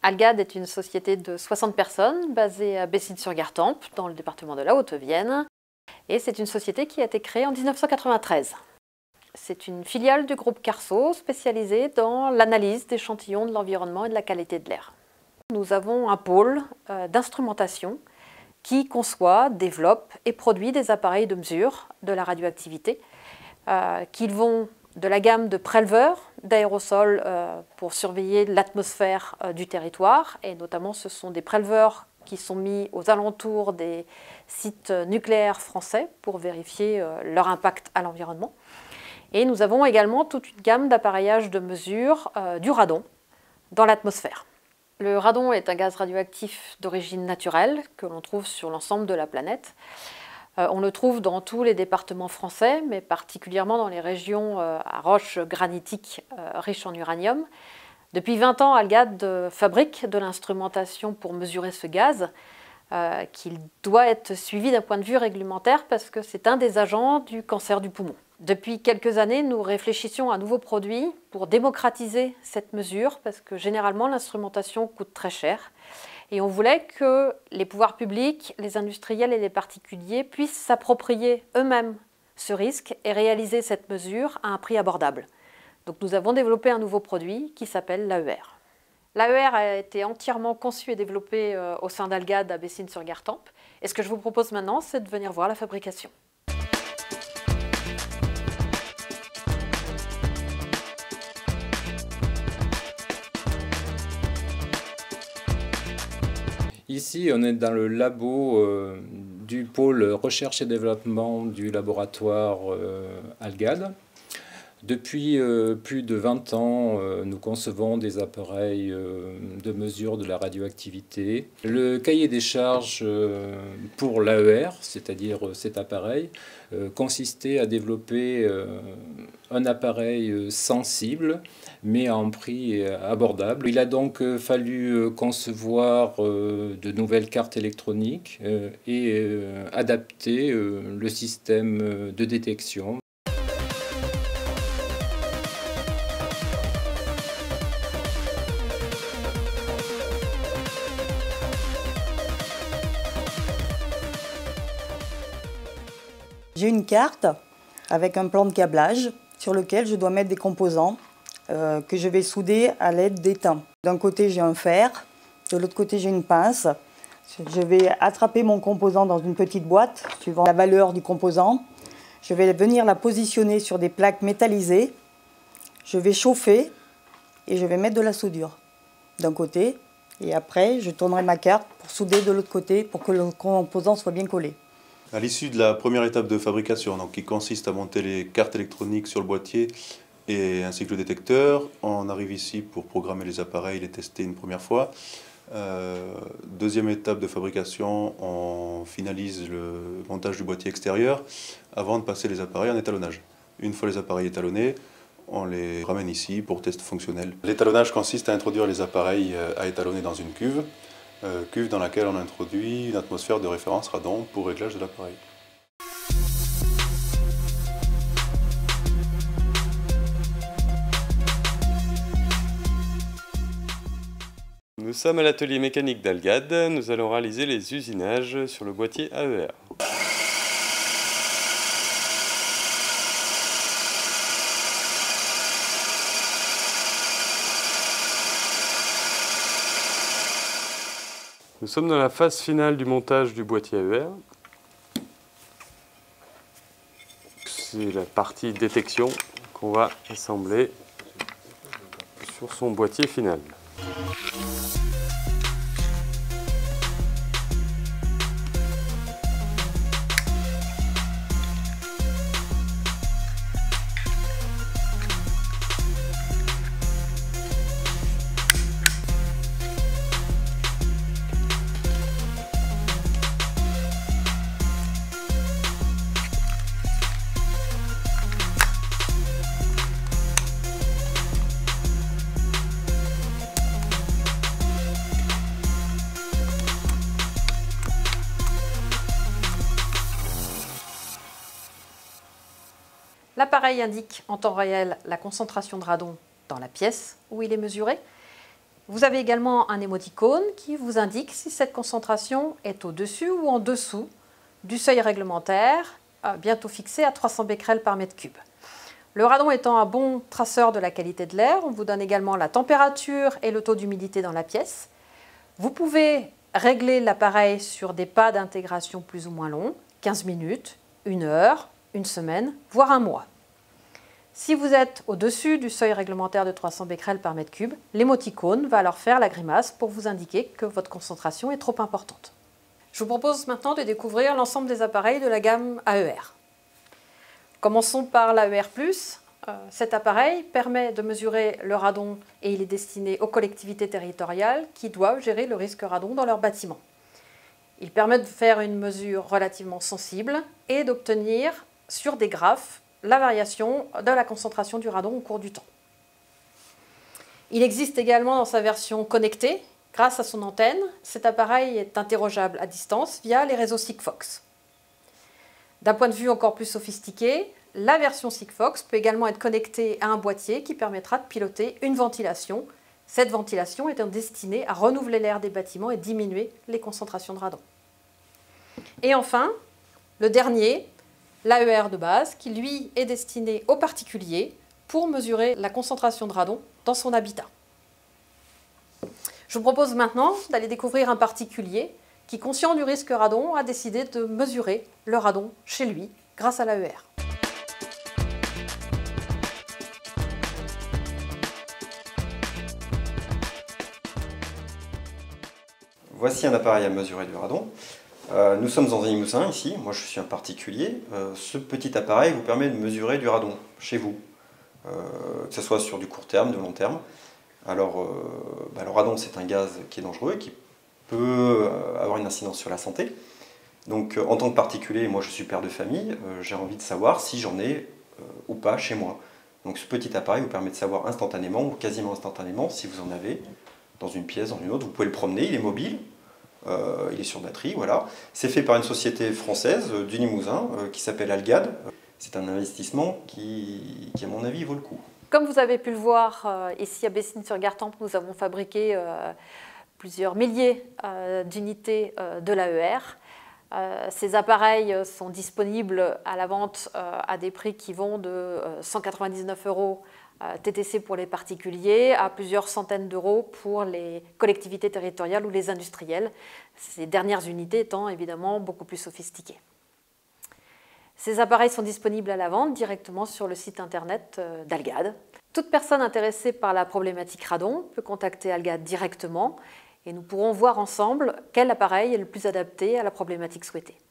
Algad est une société de 60 personnes basée à Bessines-sur-Gartempe, dans le département de la Haute-Vienne. Et c'est une société qui a été créée en 1993. C'est une filiale du groupe Carso spécialisée dans l'analyse d'échantillons de l'environnement et de la qualité de l'air. Nous avons un pôle d'instrumentation qui conçoit, développe et produit des appareils de mesure de la radioactivité qui vont de la gamme de préleveurs d'aérosols pour surveiller l'atmosphère du territoire, et notamment ce sont des préleveurs qui sont mis aux alentours des sites nucléaires français pour vérifier leur impact à l'environnement. Et nous avons également toute une gamme d'appareillages de mesure du radon dans l'atmosphère. Le radon est un gaz radioactif d'origine naturelle que l'on trouve sur l'ensemble de la planète. On le trouve dans tous les départements français, mais particulièrement dans les régions à roches granitiques riches en uranium. Depuis 20 ans, Algad fabrique de l'instrumentation pour mesurer ce gaz, qui doit être suivi d'un point de vue réglementaire parce que c'est un des agents du cancer du poumon. Depuis quelques années, nous réfléchissons à un nouveau produit pour démocratiser cette mesure parce que généralement l'instrumentation coûte très cher. Et on voulait que les pouvoirs publics, les industriels et les particuliers puissent s'approprier eux-mêmes ce risque et réaliser cette mesure à un prix abordable. Donc nous avons développé un nouveau produit qui s'appelle l'AER. L'AER a été entièrement conçu et développé au sein d'Algad à Bessines-sur-Gartempe. Et ce que je vous propose maintenant, c'est de venir voir la fabrication. Ici, on est dans le labo du pôle recherche et développement du laboratoire Algad. Depuis plus de 20 ans, nous concevons des appareils de mesure de la radioactivité. Le cahier des charges pour l'AER, c'est-à-dire cet appareil, consistait à développer un appareil sensible, mais à un prix abordable. Il a donc fallu concevoir de nouvelles cartes électroniques et adapter le système de détection. J'ai une carte avec un plan de câblage sur lequel je dois mettre des composants que je vais souder à l'aide d'étain. D'un côté, j'ai un fer, de l'autre côté, j'ai une pince. Je vais attraper mon composant dans une petite boîte, suivant la valeur du composant. Je vais venir la positionner sur des plaques métallisées. Je vais chauffer et je vais mettre de la soudure d'un côté. Et après, je tournerai ma carte pour souder de l'autre côté pour que le composant soit bien collé. À l'issue de la première étape de fabrication, donc, qui consiste à monter les cartes électroniques sur le boîtier et ainsi que le détecteur, on arrive ici pour programmer les appareils, les tester une première fois. Deuxième étape de fabrication, on finalise le montage du boîtier extérieur avant de passer les appareils en étalonnage. Une fois les appareils étalonnés, on les ramène ici pour test fonctionnel. L'étalonnage consiste à introduire les appareils à étalonner dans une cuve. Cuve dans laquelle on introduit une atmosphère de référence radon pour réglage de l'appareil. Nous sommes à l'atelier mécanique d'Algad. Nous allons réaliser les usinages sur le boîtier AER. Nous sommes dans la phase finale du montage du boîtier AER. C'est la partie détection qu'on va assembler sur son boîtier final. L'appareil indique en temps réel la concentration de radon dans la pièce où il est mesuré. Vous avez également un émoticône qui vous indique si cette concentration est au-dessus ou en dessous du seuil réglementaire, bientôt fixé à 300 becquerels par mètre cube. Le radon étant un bon traceur de la qualité de l'air, on vous donne également la température et le taux d'humidité dans la pièce. Vous pouvez régler l'appareil sur des pas d'intégration plus ou moins longs, 15 minutes, 1 heure, 1 semaine, voire 1 mois. Si vous êtes au-dessus du seuil réglementaire de 300 becquerels par mètre cube, l'émoticône va alors faire la grimace pour vous indiquer que votre concentration est trop importante. Je vous propose maintenant de découvrir l'ensemble des appareils de la gamme AER. Commençons par l'AER+. Cet appareil permet de mesurer le radon et il est destiné aux collectivités territoriales qui doivent gérer le risque radon dans leurs bâtiments. Il permet de faire une mesure relativement sensible et d'obtenir sur des graphes la variation de la concentration du radon au cours du temps. Il existe également dans sa version connectée. Grâce à son antenne, cet appareil est interrogeable à distance via les réseaux Sigfox. D'un point de vue encore plus sophistiqué, la version Sigfox peut également être connectée à un boîtier qui permettra de piloter une ventilation. Cette ventilation étant destinée à renouveler l'air des bâtiments et diminuer les concentrations de radon. Et enfin, le dernier, l'AER de base, qui lui est destiné aux particuliers pour mesurer la concentration de radon dans son habitat. Je vous propose maintenant d'aller découvrir un particulier qui, conscient du risque radon, a décidé de mesurer le radon chez lui grâce à l'AER. Voici un appareil à mesurer du radon. Nous sommes dans un Limousin ici, moi je suis un particulier. Ce petit appareil vous permet de mesurer du radon chez vous, que ce soit sur du court terme, du long terme. Alors, le radon c'est un gaz qui est dangereux et qui peut avoir une incidence sur la santé. Donc en tant que particulier, moi je suis père de famille, j'ai envie de savoir si j'en ai ou pas chez moi. Donc ce petit appareil vous permet de savoir instantanément ou quasiment instantanément si vous en avez dans une pièce, dans une autre. Vous pouvez le promener, il est mobile. Il est sur batterie, voilà. C'est fait par une société française du Limousin qui s'appelle Algad. C'est un investissement qui, à mon avis, vaut le coup. Comme vous avez pu le voir, ici à Bessines-sur-Gartempe, nous avons fabriqué plusieurs milliers d'unités de l'AER. Ces appareils sont disponibles à la vente à des prix qui vont de 199 € TTC pour les particuliers à plusieurs centaines d'euros pour les collectivités territoriales ou les industriels, ces dernières unités étant évidemment beaucoup plus sophistiquées. Ces appareils sont disponibles à la vente directement sur le site internet d'Algad. Toute personne intéressée par la problématique radon peut contacter Algad directement et nous pourrons voir ensemble quel appareil est le plus adapté à la problématique souhaitée.